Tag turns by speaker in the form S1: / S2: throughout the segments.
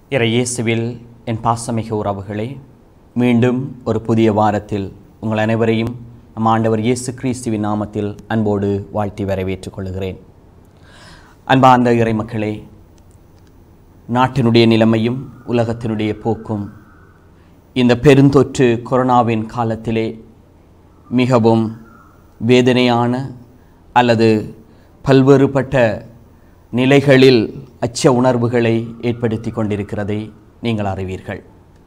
S1: இறையேசுவில் என் பாசமிகு உறவுகளே, மீண்டும் ஒரு புதிய வாரத்தில் உங்கள் அனைவரையும் நம் ஆண்டவர் இயேசு கிறிஸ்துவின் நாமத்தில் அன்போடு வாழ்த்தி வரவேற்றுக் கொள்கிறேன். அன்பார்ந்த இறைமக்களே, நாட்டினுடைய நிலைமையும் உலகத்தினுடைய போக்கும் இந்த பெருந்தொற்று கொரோனாவின் காலத்திலே மிகவும் வேதனையான அல்லது பல்வேறுபட்ட நிலைகளில் அச்ச உணர்வுகளை ஏற்படுத்தி கொண்டிருக்கிறதை நீங்கள் அறிவீர்கள்.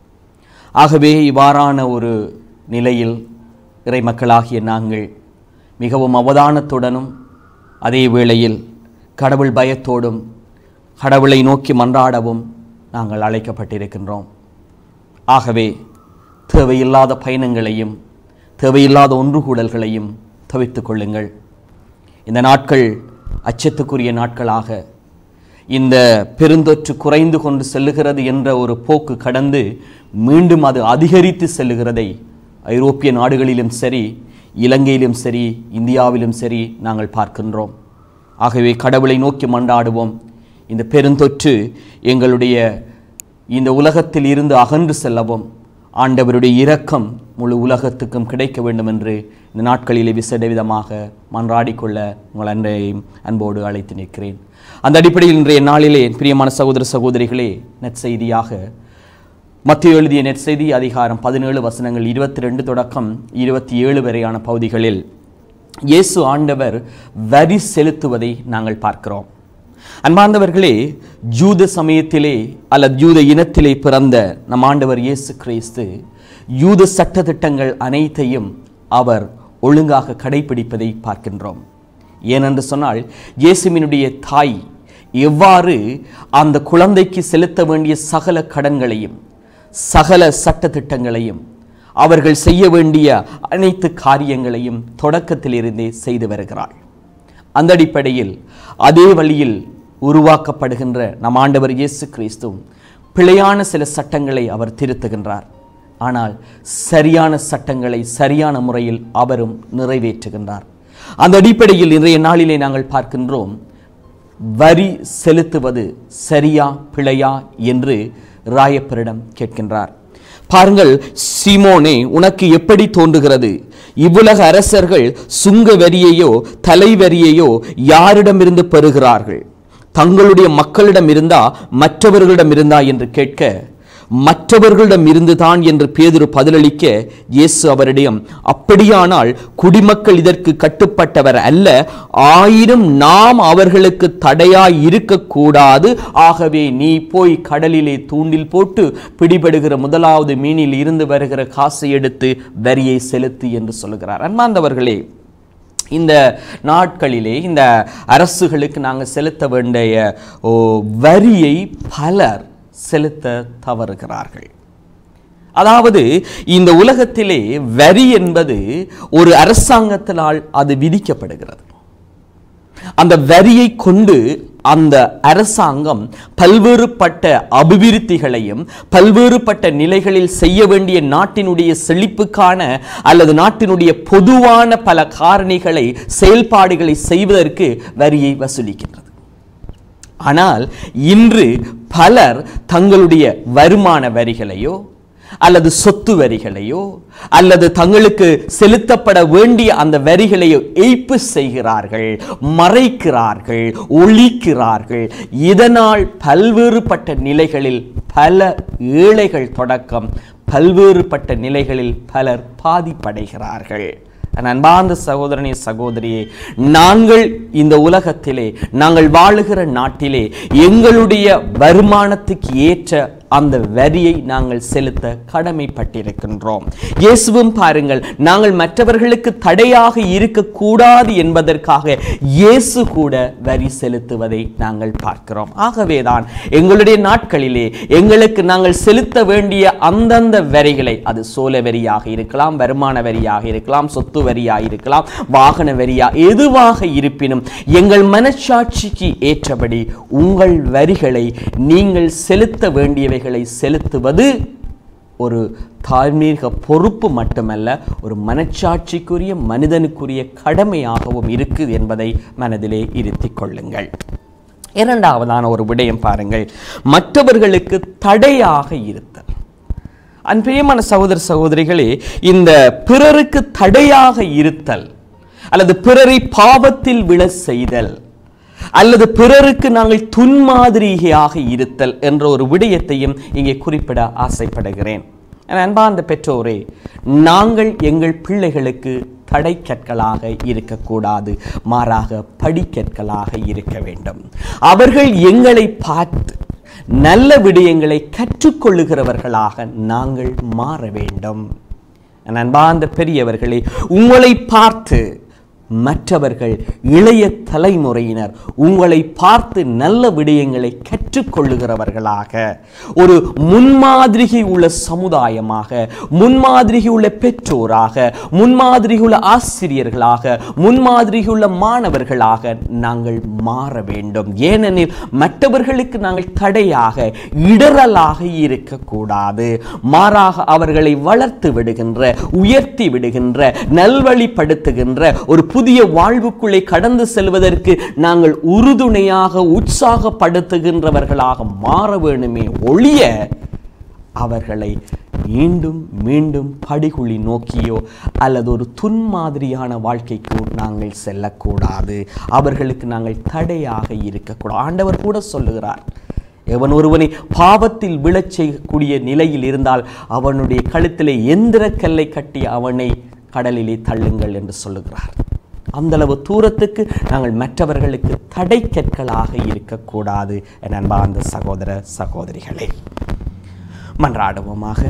S1: ஆகவே இவ்வாறான ஒரு நிலையில் இறைமக்களாகிய நாங்கள் மிகவும் அவதானத்துடனும் அதே வேளையில் கடவுள் பயத்தோடும் கடவுளை நோக்கி மன்றாடவும் நாங்கள் அழைக்கப்பட்டிருக்கின்றோம். ஆகவே தேவையில்லாத பயணங்களையும் தேவையில்லாத ஒன்றுகூடல்களையும் தவிர்த்து கொள்ளுங்கள். இந்த நாட்கள் அச்சத்துக்குரிய நாட்களாக இந்த பெருந்தொற்று குறைந்து கொண்டு செல்லுகிறது என்ற ஒரு போக்கு கடந்து மீண்டும் அது அதிகரித்து செல்லுகிறதை ஐரோப்பிய நாடுகளிலும் சரி, இலங்கையிலும் சரி, இந்தியாவிலும் சரி நாங்கள் பார்க்கின்றோம். ஆகவே கடவுளை நோக்கி மன்றாடுவோம். இந்த பெருந்தொற்று எங்களுடைய இந்த உலகத்தில் இருந்து அகன்று செல்லவும் ஆண்டவருடைய இரக்கம் முழு உலகத்துக்கும் கிடைக்க வேண்டும் என்று இந்த நாட்களிலே விசேட விதமாக மன்றாடிக்கொள்ள உங்கள் அன்றையும் அன்போடு அழைத்து நிற்கிறேன். அந்த அடிப்படையில் இன்றைய நாளிலே பிரியமான சகோதர சகோதரிகளே, நற்செய்தியாக மத்தேயு எழுதிய நற்செய்தி அதிகாரம் 17 வசனங்கள் 22 தொடக்கம் 27 வரையான பகுதிகளில் இயேசு ஆண்டவர் வரி செலுத்துவதை நாங்கள் பார்க்கிறோம். அன்பார்ந்தவர்களே, யூத சமயத்திலே அல்லது யூத இனத்திலே பிறந்த நம் ஆண்டவர் இயேசு கிறிஸ்து யூத சட்டதிட்டங்கள் அனைத்தையும் அவர் ஒழுங்காக கடைபிடிப்பதை பார்க்கின்றோம். ஏனென்று சொன்னால், இயேசுவினுடைய தாய் எவ்வாறு அந்த குழந்தைக்கு செலுத்த வேண்டிய சகல கடன்களையும் சகல சட்டதிட்டங்களையும் அவர்கள் செய்ய வேண்டிய அனைத்து காரியங்களையும் தொடக்கத்திலிருந்தே செய்து வருகிறாள். அந்த அடிப்படையில் அதே வழியில் உருவாக்கப்படுகின்ற நம் ஆண்டவர் இயேசு கிறிஸ்து பிழையான சில சட்டங்களை அவர் திருத்துகின்றார். ஆனால் சரியான சட்டங்களை சரியான முறையில் அவரும் நிறைவேற்றுகின்றார். அந்த அடிப்படையில் இன்றைய நாளிலே நாங்கள் பார்க்கின்றோம், வரி செலுத்துவது சரியா பிழையா என்று ராயப்பரிடம் கேட்கின்றார். பாருங்கள், சீமோனே, உனக்கு எப்படி தோன்றுகிறது? இவ்வுலக அரசர்கள் சுங்க வரியையோ தலைவரியையோ யாரிடமிருந்து பெறுகிறார்கள்? தங்களுடைய மக்களிடம் இருந்தா மற்றவர்களிடம் இருந்தா என்று கேட்க, மற்றவர்களிடம் இருந்துதான் என்று பேதுரு பதிலளிக்க, இயேசு அவரிடம், அப்படியானால் குடிமக்கள் இதற்கு கட்டுப்பட்டவர் அல்ல, ஆயினும் நாம் அவர்களுக்கு தடையாய் இருக்கக்கூடாது. ஆகவே நீ போய் கடலிலே தூண்டில் போட்டு பிடிபடுகிற முதலாவது மீனில் இருந்து வருகிற காசை எடுத்து வரியை செலுத்து என்று சொல்லுகிறார். அன்பார்ந்தவர்களே, இந்த நாட்களிலே இந்த அரசுகளுக்கு நாங்கள் செலுத்த வேண்டிய வரியை பலர் செலுத்த தவறுகிறார்கள். அதாவது இந்த உலகத்திலே வரி என்பது ஒரு அரசாங்கத்தினால் அது விதிக்கப்படுகிறது. அந்த வரியை கொண்டு அந்த அரசாங்கம் பல்வேறுபட்ட அபிவிருத்திகளையும் பல்வேறுபட்ட நிலைகளில் செய்ய வேண்டிய நாட்டினுடைய செழிப்புக்கான அல்லது நாட்டினுடைய பொதுவான பல காரணிகளை செயல்பாடுகளை செய்வதற்கு வரியை வசூலிக்கின்றது. ஆனால் இன்று பலர் தங்களுடைய வருமான வரிகளையோ அல்லது சொத்து வரிகளையோ அல்லது தங்களுக்கு செலுத்தப்பட வேண்டிய அந்த வரிகளையோ ஏய்ப்பு செய்கிறார்கள், மறைக்கிறார்கள், ஒழிக்கிறார்கள். இதனால் பல்வேறுபட்ட நிலைகளில் பல ஏழைகள் தொடக்கம் பல்வேறுபட்ட நிலைகளில் பலர் பாதிப்படைகிறார்கள். அன்பார்ந்த சகோதரனே சகோதரியே, நாங்கள் இந்த உலகத்திலே நாங்கள் வாழுகிற நாட்டிலே எங்களுடைய வருமானத்துக்கு ஏற்ற அந்த வரியை நாங்கள் செலுத்த கடமைப்பட்டிருக்கின்றோம். இயேசுவும் பாருங்கள், நாங்கள் மற்றவர்களுக்கு தடையாக இருக்கக்கூடாது என்பதற்காக இயேசு கூட வரி செலுத்துவதை நாங்கள் பார்க்கிறோம். ஆகவேதான் எங்களுடைய நாட்களிலே எங்களுக்கு நாங்கள் செலுத்த வேண்டிய அந்தந்த வரிகளை, அது சோல வரியாக இருக்கலாம், வருமான வரியாக இருக்கலாம், சொத்து வரியாக இருக்கலாம், வாகன வரியா எதுவாக இருப்பினும் எங்கள் மனச்சாட்சிக்கு ஏற்றபடி உங்கள் வரிகளை நீங்கள் செலுத்த வேண்டியவை செலுத்துவது ஒரு தார்மீக பொறுப்பு மட்டுமல்ல, ஒரு மனச்சாட்சிக்குரிய மனிதனுக்குரிய கடமையாகவும் இருக்குது என்பதை மனதிலே இருத்திக் கொள்ளுங்கள். இரண்டாவதான ஒரு விடயம் பாருங்கள், மற்றவர்களுக்கு தடையாக இருத்தல். அன்பியமான சகோதர சகோதரிகளே, இந்த பிறருக்கு தடையாக இருத்தல் அல்லது பிறரை பாவத்தில் விழ செய்தல் அல்லது பிறருக்கு நாங்கள் துன்மாதிரியாக இருத்தல் என்ற ஒரு விடயத்தையும் இங்கே குறிப்பிட ஆசைப்படுகிறேன். அன்பார்ந்த பெற்றோரே, நாங்கள் எங்கள் பிள்ளைகளுக்கு தடை கற்களாக இருக்கக்கூடாது, மாறாக படிக்கற்களாக இருக்க வேண்டும். அவர்கள் எங்களை பார்த்து நல்ல விடயங்களை கற்றுக்கொள்ளுகிறவர்களாக நாங்கள் மாற வேண்டும். அன்பார்ந்த பெரியவர்களே, உங்களை பார்த்து மற்றவர்கள் இளைய தலைமுறையினர் உங்களை பார்த்து நல்ல விடயங்களை கற்றுக்கொள்ளுகிறவர்களாக, ஒரு முன்மாதிரி உள்ள சமுதாயமாக, முன்மாதிரி உள்ள பெற்றோராக, முன்மாதிரி உள்ள ஆசிரியர்களாக, முன்மாதிரி உள்ள மாணவர்களாக நாங்கள் மாற வேண்டும். ஏனெனில் மற்றவர்களுக்கு நாங்கள் தடையாக, இடரலாக இருக்கக்கூடாது. மாறாக அவர்களை வளர்த்து விடுகின்ற, உயர்த்தி விடுகின்ற, நல்வழிப்படுத்துகின்ற ஒரு புதிய வாழ்வுக்குள்ளே கடந்து செல்வதற்கு நாங்கள் உறுதுணையாக, உற்சாகப்படுத்துகின்றவர்களாக மாற வேண்டுமே ஒழிய அவர்களை மீண்டும் மீண்டும் படிகுழி நோக்கியோ அல்லது ஒரு துன்மாதிரியான வாழ்க்கைக்கோ நாங்கள் செல்லக்கூடாது. அவர்களுக்கு நாங்கள் தடையாக இருக்கக்கூடாது. ஆண்டவர் கூட சொல்லுகிறார், எவன் ஒருவனை பாவத்தில் விழச் செய்யக்கூடிய நிலையில் இருந்தால் அவனுடைய கழுத்திலே எந்திரக்கல்லை கட்டி அவனை கடலிலே தள்ளுங்கள் என்று சொல்லுகிறார். அந்த அளவு தூரத்துக்கு நாங்கள் மற்றவர்களுக்கு தடை கற்களாக இருக்கக்கூடாது. என் அன்பார்ந்த சகோதர சகோதரிகளே, மன்றாடுவோமாக.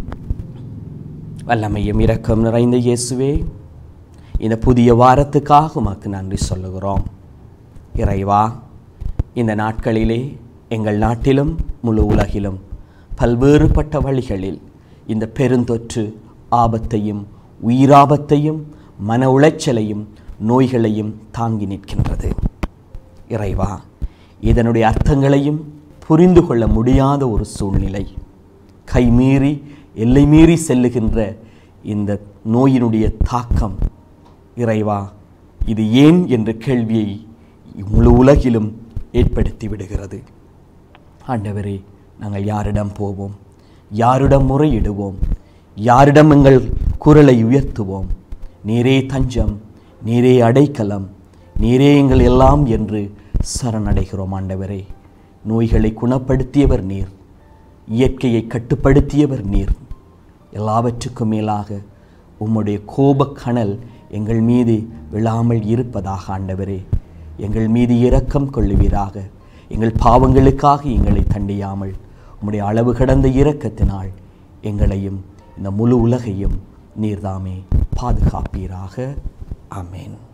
S1: வல்லமையும் இரக்கம் நிறைந்த இயேசுவே, இந்த புதிய வாரத்துக்காக உமக்கு நன்றி சொல்லுகிறோம். இறைவா, இந்த நாட்களிலே எங்கள் நாட்டிலும் முழு உலகிலும் பல்வேறுபட்ட வழிகளில் இந்த பெருந்தொற்று ஆபத்தையும் உயிராபத்தையும் மன உளைச்சலையும் நோய்களையும் தாங்கி நிற்கின்றது. இறைவா, இதனுடைய அர்த்தங்களையும் புரிந்து கொள்ள முடியாத ஒரு சூழ்நிலை, கைமீறி எல்லை மீறி செல்லுகின்ற இந்த நோயினுடைய தாக்கம், இறைவா, இது ஏன் என்ற கேள்வியை முழு உலகிலும் ஏற்படுத்தி விடுகிறது. ஆண்டவரே, நாங்கள் யாரிடம் போவோம்? யாரிடம் முறையிடுவோம்? யாரிடம் எங்கள் குரலை உயர்த்துவோம்? நீரே தஞ்சம், நீரே அடைக்கலம், நீரே எங்கள் எல்லாம் என்று சரணடைகிறோம். ஆண்டவரே, நோய்களை குணப்படுத்தியவர் நீர், இயற்கையை கட்டுப்படுத்தியவர் நீர். எல்லாவற்றுக்கும் மேலாக உம்முடைய கோபக்கனல் எங்கள் மீது விழாமல் இருப்பதாக ஆண்டவரே எங்கள் மீது இரக்கம் கொள்ளுவீராக. எங்கள் பாவங்களுக்காக எங்களை தண்டியாமல் உம்முடைய அளவு கடந்த இரக்கத்தினால் எங்களையும் இந்த முழு உலகையும் நீர்தாமே பாதுகாப்பீராக. ஆமென்.